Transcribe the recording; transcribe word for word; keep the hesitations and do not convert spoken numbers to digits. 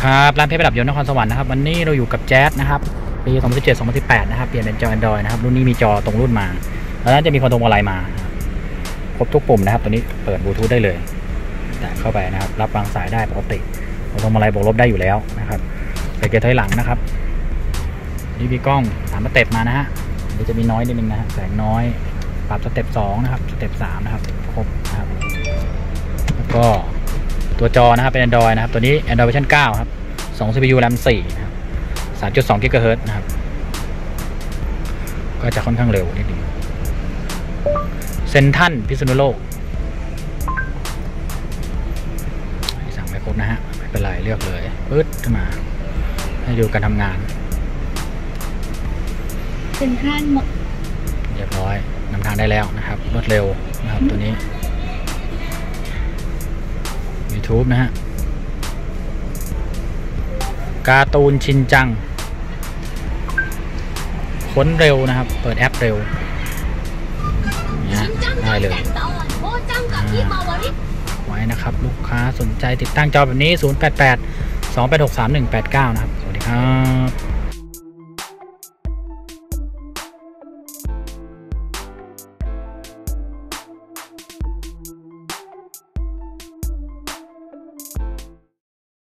ครับร้านเพชรประดับยนต์นครสวรรค์นะครับวันนี้เราอยู่กับแจ๊สนะครับปีสองพันสิบเจ็ด สองพันสิบแปดนะครับเปลี่ยนเป็นจอ Android นะครับรุ่นนี้มีจอตรงรุ่นมาแล้วนั้นจะมีคอนโทรลอะไรมาครบทุกปุ่มนะครับตัวนี้เปิดบลูทูธได้เลยแต่เข้าไปนะครับรับวางสายได้ปกติคอนโทรลอะไรบวกลบได้อยู่แล้วนะครับไปเกียร์ถอยหลังนะครับนี่มีกล้องสามสเต็ปมานะฮะเดี๋ยวจะมีน้อยนิดนึงนะฮะแสงน้อยปรับสเต็ปสองนะครับสเต็ปสามนะครับครบนะครับแล้วก็ตัวจอนะครับเป็น Android นะครับตัวนี้ Android เวอร์ชันเก้าครับสอง ซี พี ยู แรม สี่นะครับ สามจุดสอง กิกะเฮิรตซ์นะครับก็จะค่อนข้างเร็วนิดนึงเซนทันพิษณุโลกสั่งไม่ครบนะฮะไม่เป็นไรเลือกเลยปึ๊ดขึ้นมาให้ดูการทำงานเซนทันเรียบร้อยนำทางได้แล้วนะครับรวดเร็วนะครับตัวนี้YouTube นะฮะการ์ตูนชินจังค้นเร็วนะครับเปิดแอปเร็วเนี่ยได้เลยไว้นะครับลูกค้าสนใจติดตั้งจอแบบนี้ศูนย์ แปด แปด สอง แปด หก สาม หนึ่ง แปด เก้านะครับสวัสดีครับ